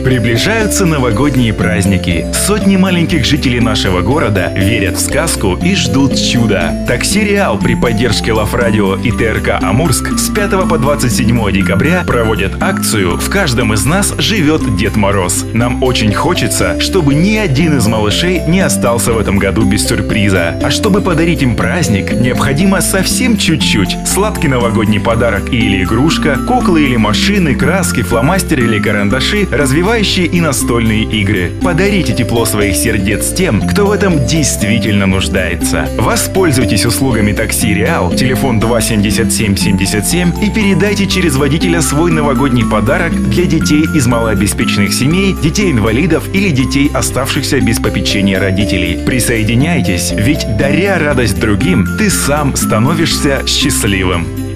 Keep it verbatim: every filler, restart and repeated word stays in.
Приближаются новогодние праздники. Сотни маленьких жителей нашего города верят в сказку и ждут чуда. Такси Реал при поддержке Лав Радио и Тэ Эр Ка Амурск с пятого по двадцать седьмое декабря проводят акцию «В каждом из нас живет Дед Мороз». Нам очень хочется, чтобы ни один из малышей не остался в этом году без сюрприза. А чтобы подарить им праздник, необходимо совсем чуть-чуть. Сладкий новогодний подарок или игрушка, куклы или машины, краски, фломастеры или карандаши, развивающие и настольные игры. Подарите тепло своих сердец тем, кто в этом действительно нуждается. Воспользуйтесь услугами такси Реал, телефон два семьдесят семь семьдесят семь, и передайте через водителя свой новогодний подарок для детей из малообеспеченных семей, детей-инвалидов или детей, оставшихся без попечения родителей. Присоединяйтесь, ведь даря радость другим, ты сам становишься счастливым.